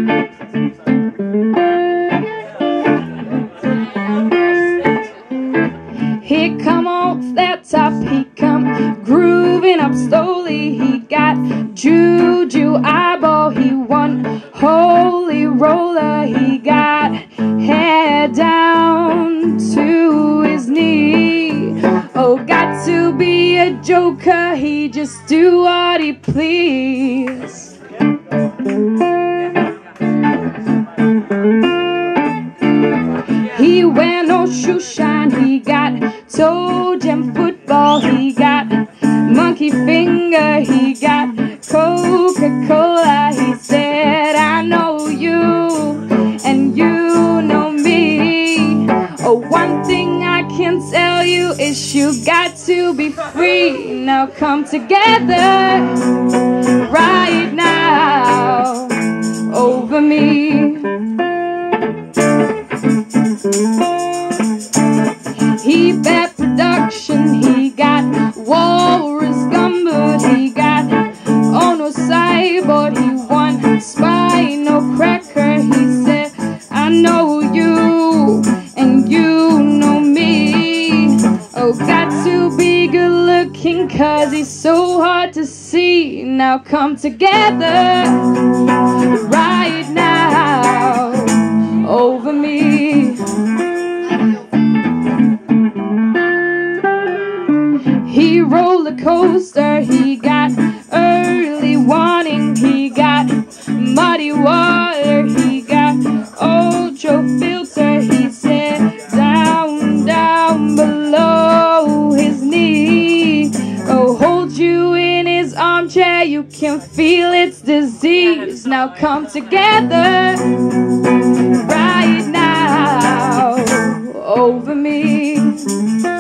He come off that top, he come grooving up slowly. He got juju eyeball, he won holy roller. He got head down to his knee. Oh, got to be a joker, he just do what he please. He wear no shoe shine, he got toe jam football, he got monkey finger, he got Coca-Cola. He said, I know you and you know me. Oh, one thing I can tell you is you got to be free. Now come together right now over me. He bad production, he got Walrus Gumboot, he got Ono Cyborg, he won Spinal Cracker. He said, I know you and you know me. Oh, got to be good looking cause he's so hard to see. Now come together right now over me. He roller coaster, he got early warning, he got muddy water, he got ultra filter. He said down, down below his knee. Oh, hold you in his armchair, you can feel its disease. Now come together right now over me.